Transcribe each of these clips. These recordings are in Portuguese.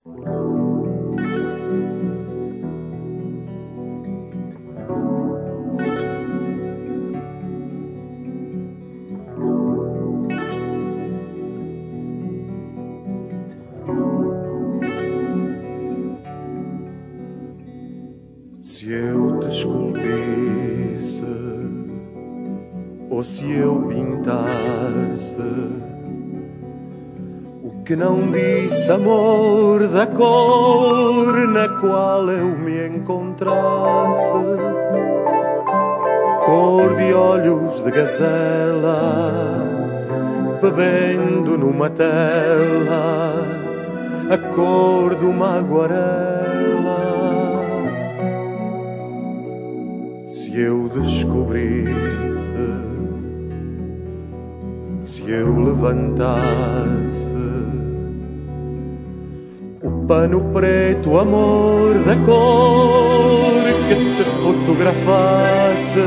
Se eu te esculpisse ou se eu pintasse o que não disse amor da cor na qual eu me encontrasse, cor de olhos de gazela bebendo numa tela a cor de uma aguarela. Se eu descobrisse, se eu levantasse o pano preto, amor da cor que te fotografasse,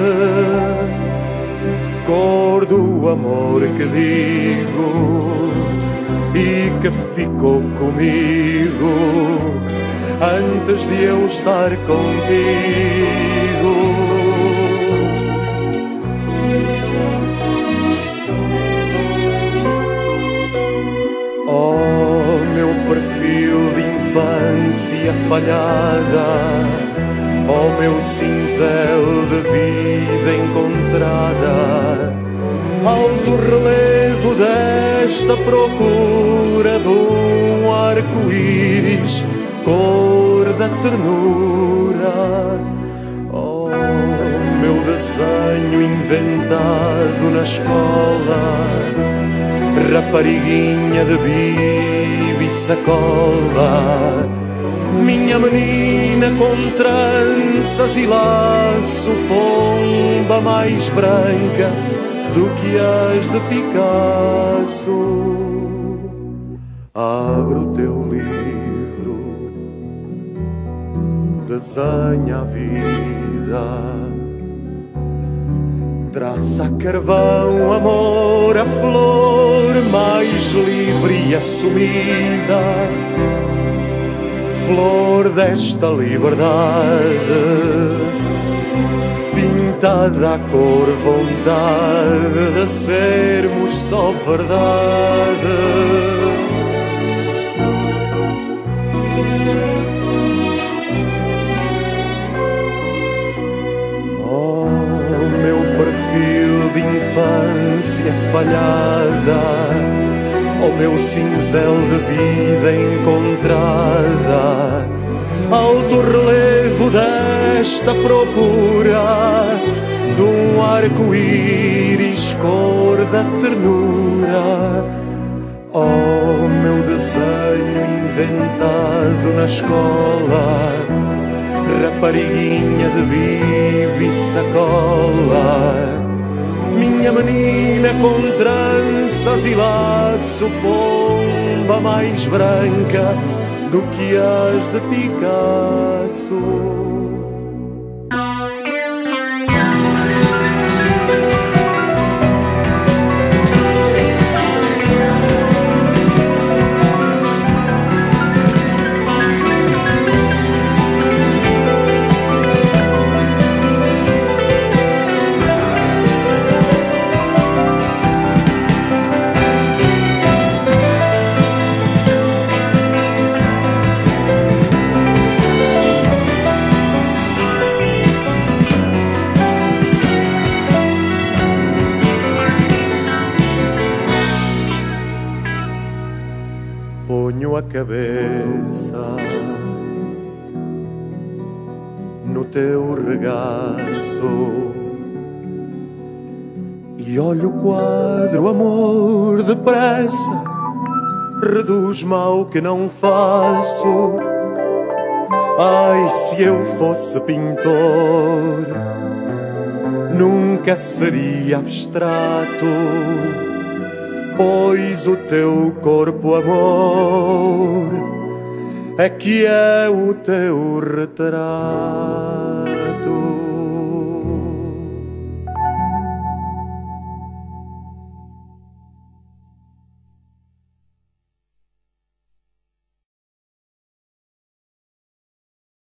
cor do amor que digo e que ficou comigo antes de eu estar contigo. Oh, meu perfil de infância falhada, oh, meu cinzel de vida encontrada, alto relevo desta procura de um arco-íris, cor da ternura. Oh, meu desenho inventado na escola, rapariguinha de bibi e sacola, minha menina com tranças e laço, pomba mais branca do que as de Picasso. Abre o teu livro, desenha a vida, traça a carvão, amor, a flor mais livre e assumida, flor desta liberdade, pintada à cor, vontade de sermos só verdade. De infância falhada, oh, meu cinzel de vida encontrada, alto relevo desta procura de um arco-íris, cor da ternura. Oh, meu desenho inventado na escola, rapariguinha de bibi e sacola, minha menina com tranças e laço, pomba mais branca do que as de Picasso. Ponho a cabeça no teu regaço e olho o quadro, amor, depressa, reduz-me ao que não faço. Ai, se eu fosse pintor, nunca seria abstrato, pois o teu corpo, amor, é que é o teu retrato.